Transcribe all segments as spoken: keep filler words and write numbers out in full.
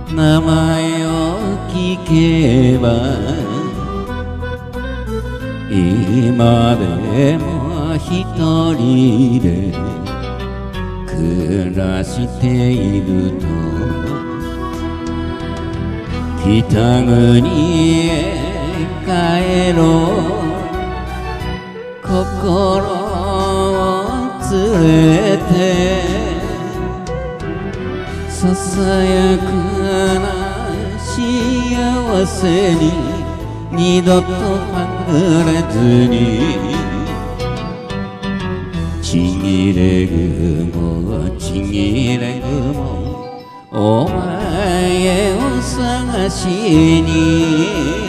名前を聞けば今でも一人で暮らしていると北国へ帰ろう心を連れてささやかな幸せに二度とはぐれずにちぎれ雲ちぎれ雲お前を探しに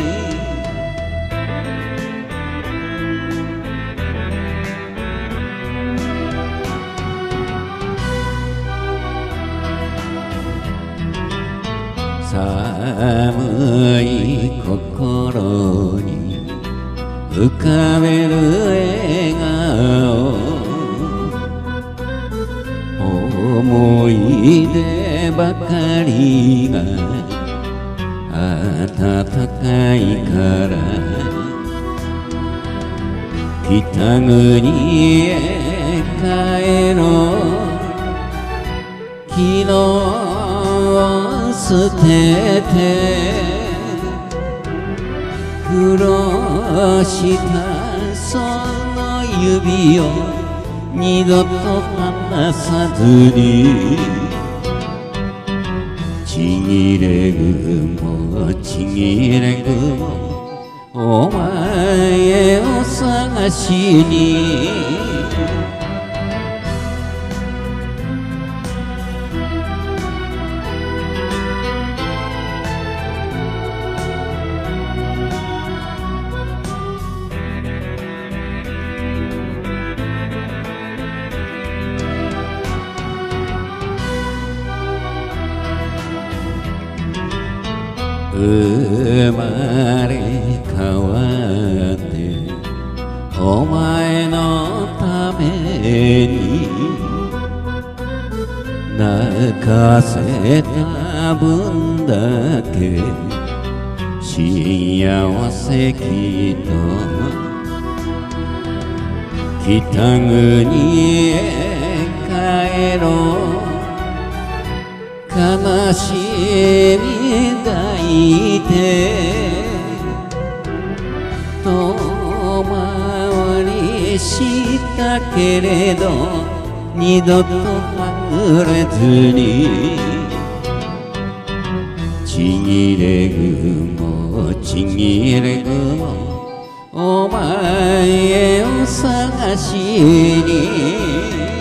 寒い心に浮かべる笑顔思い出ばかりが暖かいから北国へ帰ろう昨日捨てて苦労したその指を二度と離さずにちぎれ雲ちぎれ雲お前を探しに生まれ変わってお前のために泣かせた分だけ幸せきっと北国へ帰ろう悲しみ抱いて遠回りしたけれど二度とはぐれずにちぎれ雲ちぎれ雲お前を探しに